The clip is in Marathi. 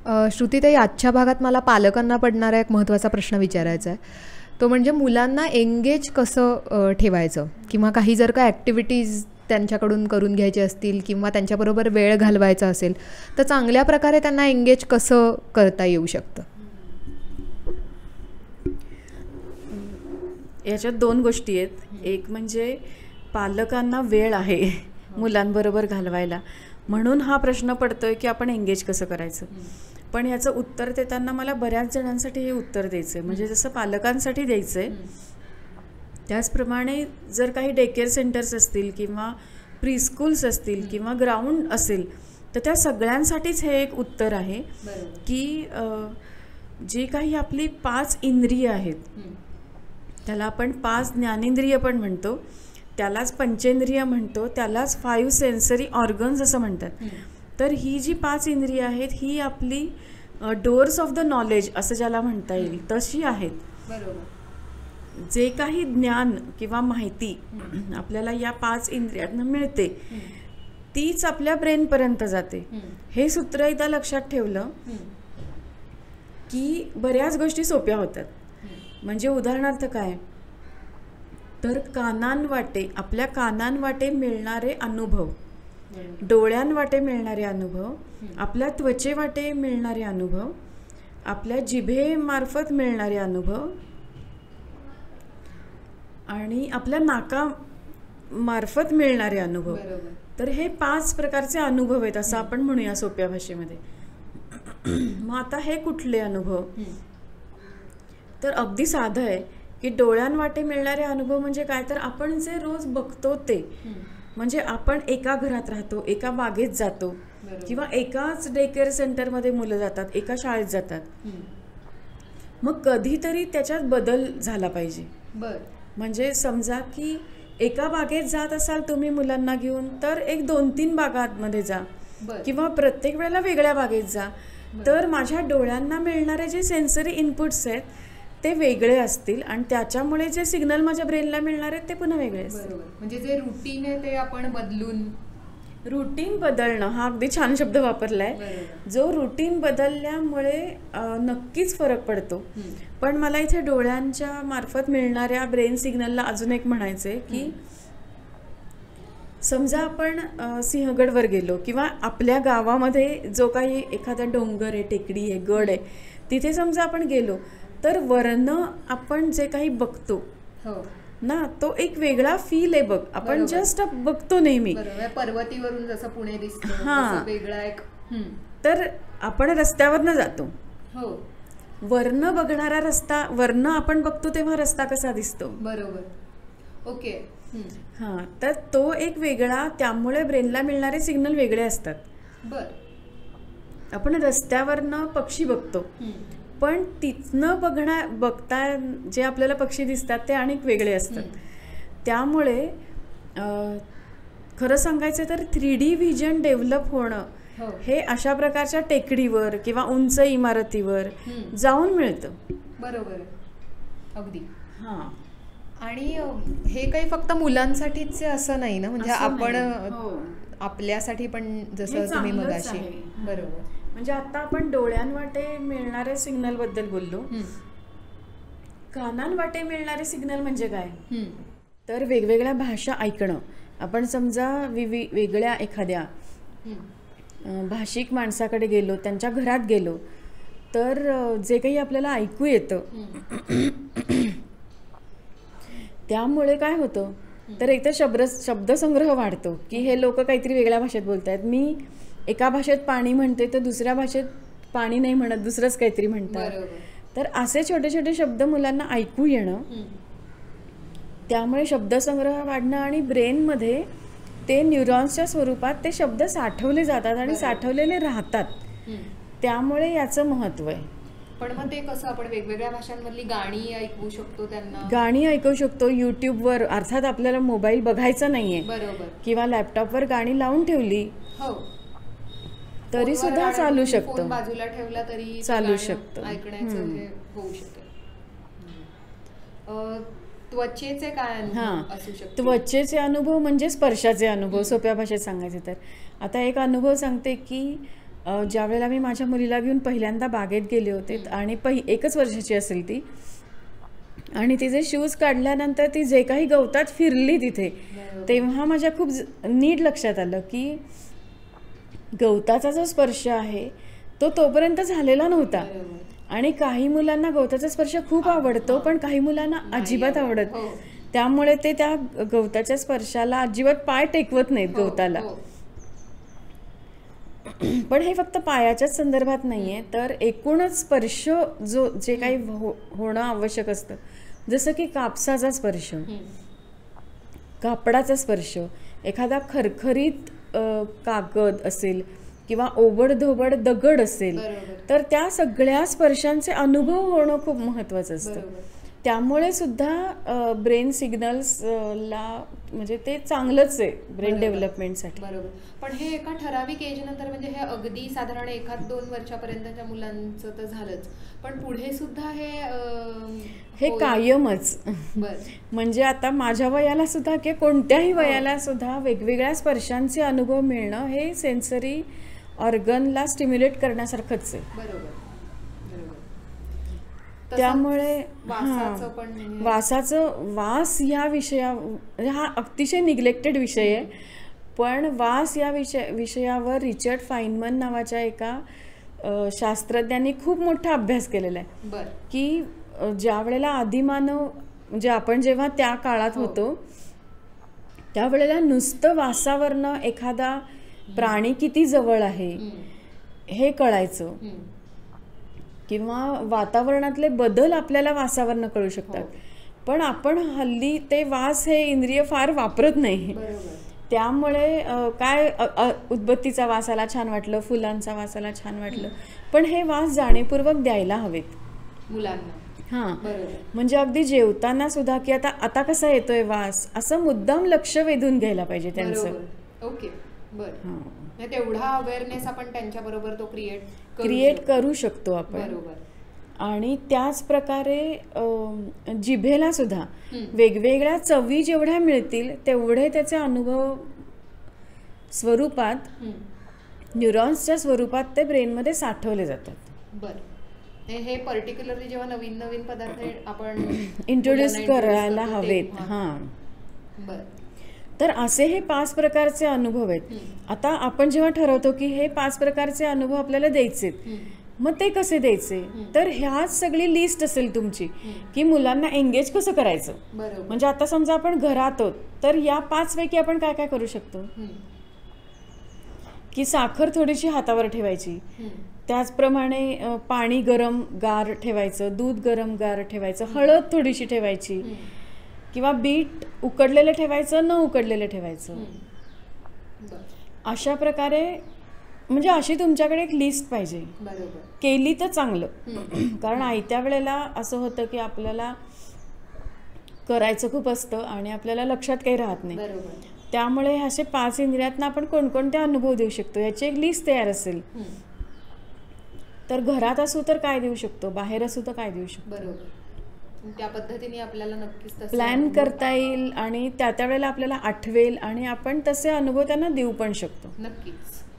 श्रुतीताई, आजच्या भागात मला पालकांना पडणारा एक महत्त्वाचा प्रश्न विचारायचा आहे. तो म्हणजे मुलांना एंगेज कसं ठेवायचं, किंवा काही जर का ॲक्टिव्हिटीज त्यांच्याकडून करून घ्यायचे असतील किंवा त्यांच्याबरोबर वेळ घालवायचा असेल तर चांगल्या प्रकारे त्यांना एंगेज कसं करता येऊ शकतं? याच्यात दोन गोष्टी आहेत. एक म्हणजे पालकांना वेळ आहे मुलांबरोबर घालवायला, म्हणून हा प्रश्न पडतोय की आपण एंगेज कसं करायचं. पण याचं उत्तर देताना मला बऱ्याच जणांसाठी हे उत्तर द्यायचं आहे. म्हणजे जसं पालकांसाठी द्यायचं आहे त्याचप्रमाणे जर काही डे केअर सेंटर्स असतील किंवा प्रीस्कूल्स असतील किंवा ग्राउंड असेल तर त्या सगळ्यांसाठीच हे एक उत्तर आहे की जी काही आपली 5 इंद्रिय आहेत, त्याला आपण 5 ज्ञानेंद्रिय पण म्हणतो, त्यालाच पंचेंद्रिय म्हणतो, त्यालाच 5 सेन्सरी ऑर्गन्स असं म्हणतात. तर ही जी 5 इंद्रिय आहेत ही आपली डोअर्स ऑफ द नॉलेज असं ज्याला म्हणता येईल तशी आहेत. बरोबर. जे काही ज्ञान किंवा माहिती आपल्याला या 5 इंद्रियातनं मिळते तीच आपल्या ब्रेनपर्यंत जाते. हे सूत्र एकदा लक्षात ठेवलं की बऱ्याच गोष्टी सोप्या होतात. म्हणजे उदाहरणार्थ काय तर कानांवाटे, आपल्या कानांवाटे मिळणारे अनुभव, डोळ्यांवाटे मिळणारे अनुभव, आपल्या त्वचेवाटे मिळणारे अनुभव, आपल्या जिभेमार्फत मिळणारे अनुभव आणि आपल्या नाकामार्फत मिळणारे अनुभव. तर हे 5 प्रकारचे अनुभव आहेत असं आपण म्हणूया सोप्या भाषेमध्ये. मग आता हे कुठले अनुभव? तर अगदी साधं आहे की डोळ्यांवाटे मिळणारे अनुभव म्हणजे काय तर आपण जे रोज बघतो ते. म्हणजे आपण एका घरात राहतो, एका बागेत जातो किंवा एकाच डे केअर सेंटरमध्ये मुलं जातात, एका शाळेत जातात. मग कधीतरी त्याच्यात बदल झाला पाहिजे. म्हणजे समजा की एका बागेत जात असाल तुम्ही मुलांना घेऊन तर एक 2-3 बागांमध्ये जा किंवा प्रत्येक वेळेला वेगळ्या बागेत जा. तर माझ्या डोळ्यांना मिळणारे जे सेन्सरी इनपुट्स आहेत ते वेगळे असतील आणि त्याच्यामुळे जे सिग्नल माझ्या ब्रेनला मिळणार आहेत ते पुन्हा वेगळे असतील. म्हणजे जे रुटीन आहे ते आपण बदलून, रुटीन बदलणं हा अगदी छान शब्द वापरलाय. जो रुटीन बदलल्यामुळे नक्कीच फरक पडतो. पण मला इथे डोळ्यांच्या मार्फत मिळणाऱ्या ब्रेन सिग्नलला अजून एक म्हणायचंय की समजा आपण सिंहगडवर गेलो किंवा आपल्या गावामध्ये जो काही एखादा डोंगर आहे, टेकडी आहे, गड आहे, तिथे समजा आपण गेलो तर वरनं आपण जे काही बघतो ना तो एक वेगळा फील आहे बघ. आपण जस्ट बघतो नेहमी पर्वतीवरून जसं पुणे दिसतं वेगळा एक. तर आपण रस्त्यावरनं जातो, वरनं बघणारा रस्ता, वरनं आपण बघतो तेव्हा रस्ता कसा दिसतो. बरोबर. ओके. हां, तर तो एक वेगळा, त्यामुळे ब्रेनला मिळणारे सिग्नल वेगळे असतात. आपण रस्त्यावरनं पक्षी बघतो पण तिथनं बघता जे आपल्याला पक्षी दिसतात ते अनेक वेगळे असतात. त्यामुळे खरं सांगायचं तर 3D व्हिजन डेव्हलप होणं हे अशा प्रकारच्या टेकडीवर किंवा उंच इमारतीवर जाऊन मिळतं. बरोबर, अगदी. हां, आणि हे काही फक्त मुलांसाठीच असं नाही ना, म्हणजे आपण आपल्यासाठी पण जसं तुम्ही मगाशी. बरोबर. म्हणजे आता आपण डोळ्यांवाटे मिळणारे सिग्नल बद्दल बोललो. कानांवाटे मिळणारे सिग्नल म्हणजे काय तर वेगवेगळ्या भाषा ऐकणं. आपण समजा वेगळ्या एखाद्या भाषिक माणसाकडे गेलो, त्यांच्या घरात गेलो तर जे काही आपल्याला ऐकू येतं त्यामुळे काय होतं तर एक तर शब्दसंग्रह वाढतो की हे लोक काहीतरी वेगळ्या भाषेत बोलत आहेत. मी एका भाषेत पाणी म्हणते तर दुसऱ्या भाषेत पाणी नाही म्हणत, दुसरंच काहीतरी म्हणतात. तर असे छोटे छोटे शब्द मुलांना ऐकू येणं, त्यामुळे शब्दसंग्रह वाढणं आणि ब्रेनमध्ये ते न्यूरॉन्सच्या स्वरूपात ते शब्द साठवले जातात आणि साठवलेले राहतात. त्यामुळे याचं महत्त्व आहे. पण मग ते कसं आपण वेगवेगळ्या भाषांमधली गाणी ऐकवू शकतो त्यांना? गाणी ऐकवू शकतो यूट्यूबवर. अर्थात आपल्याला मोबाईल बघायचा नाहीये. बरोबर. किंवा लॅपटॉपवर गाणी लावून ठेवली तरी सुद्धा चालू शकतं. बाजूला ठेवला तरी चालू शकतं, ऐकण्याचं हे होऊ शकेल. त्वचेचे काय असू शकते? त्वचेचे अनुभव म्हणजे स्पर्शाचे अनुभव. सोप्या भाषेत सांगायचे तर आता एक अनुभव सांगते की ज्या वेळेला मी माझ्या मुलीला घेऊन पहिल्यांदा बागेत गेले होते आणि 1च वर्षाची असेल ती, आणि तिचे शूज काढल्यानंतर ती जे काही गवतात फिरली तिथे, तेव्हा माझ्या खूप नीट लक्षात आलं की गवताचा जो स्पर्श आहे तो तोपर्यंत झालेला नव्हता. आणि काही मुलांना गवताचा स्पर्श खूप आवडतो, पण काही मुलांना अजिबात आवडत, त्यामुळे ते त्या गवताच्या स्पर्शाला अजिबात पाय टेकवत नाहीत गवताला. पण हे फक्त पायाच्याच संदर्भात नाहीये, तर एकूणच स्पर्श जे काही होणं आवश्यक असतं, जसं की कापसाचा स्पर्श, कापडाचा स्पर्श, एखादा खरखरीत कागद असेल किंवा ओबडधोबड दगड असेल, तर त्या सगळ्या स्पर्शांचे अनुभव होणं खूप महत्वाचं असतं. त्यामुळे सुद्धा ब्रेन सिग्नल्सला म्हणजे ते चांगलंच आहे ब्रेन डेव्हलपमेंटसाठी. बरोबर. पण हे एका ठराविक एज नंतर, म्हणजे हे अगदी साधारण 1-2 वर्षापर्यंतच्या मुलांचं तर झालंच, पण पुढे सुद्धा हे कायमच. म्हणजे आता माझ्या वयाला सुद्धा किंवा कोणत्याही वयाला सुद्धा वेगवेगळ्या स्पर्शांचे अनुभव मिळणं हे सेन्सरी ऑर्गनला स्टिम्युलेट करण्यासारखंच आहे. बरोबर. त्यामुळे वास या हा अतिशय निग्लेक्टेड विषय आहे, पण वास या विषयावर रिचर्ड फाइनमन नावाच्या एका शास्त्रज्ञांनी खूप मोठा अभ्यास केलेला आहे की ज्या वेळेला आदिमानव, म्हणजे आपण जेव्हा त्या काळात होतो त्यावेळेला नुसतं वासावरनं एखादा प्राणी किती जवळ आहे हे कळायचं, किंवा वातावरणातले बदल आपल्याला वासावरनं कळू शकतात. पण आपण हल्ली ते वास हे इंद्रिय फार वापरत नाही. त्यामुळे काय उदबत्तीचा वास आला छान वाटलं, फुलांचा वास आला छान वाटलं, पण हे वास जाणीवपूर्वक द्यायला हवेत मुलांना. म्हणजे अगदी जेवताना सुद्धा की आता कसा येतोय वास, असं मुद्दाम लक्ष वेधून घ्यायला पाहिजे त्यांचं. ओके, बरं. तेवढा अवेअरनेस आपण त्यांच्याबरोबर तो क्रिएट करू शकतो आपण. बरोबर. आणि त्याच प्रकारे जिभेला सुद्धा वेगवेगळ्या चवी जेवढ्या मिळतील तेवढे त्याचे अनुभव स्वरूपात, न्यूरॉन्सच्या स्वरूपात ते ब्रेनमध्ये साठवले जातात. बरं. हे पर्टिक्युलरली जेव्हा नवीन नवीन पदार्थ आपण इंट्रोड्यूस करायला हवेत. बरं. तर असे हे 5 प्रकारचे अनुभव आहेत. आता आपण जेव्हा ठरवतो की हे 5 प्रकारचे अनुभव आपल्याला द्यायचे, मग ते कसे द्यायचे, तर ह्याच सगळी लिस्ट असेल तुमची की मुलांना एंगेज कसं करायचं. म्हणजे आता समजा आपण घरात आहोत, तर या 5 पैकी आपण काय काय करू शकतो की साखर थोडीशी हातावर ठेवायची, त्याचप्रमाणे पाणी गरम गार ठेवायचं, दूध गरम गार ठेवायचं, हळद थोडीशी ठेवायची, किंवा बीट उकडलेलं ठेवायचं, न उकडलेलं ठेवायचं. अशा प्रकारे म्हणजे अशी तुमच्याकडे एक लिस्ट पाहिजे. केली तर चांगलं, कारण आयत्या वेळेला असं होतं की आपल्याला करायचं खूप असतं आणि आपल्याला लक्षात काही राहत नाही. त्यामुळे असे 5 इंद्रियातनं आपण कोणकोणते अनुभव देऊ शकतो याची एक लिस्ट तयार असेल, तर घरात असू तर काय देऊ शकतो, बाहेर असू तर काय देऊ शकतो, त्या पद्धतीने आपल्याला नक्कीच प्लॅन करता येईल आणि त्या वेळेला आपल्याला आठवेल आणि आपण तसे अनुभव त्यांना देऊ पण शकतो. नक्कीच.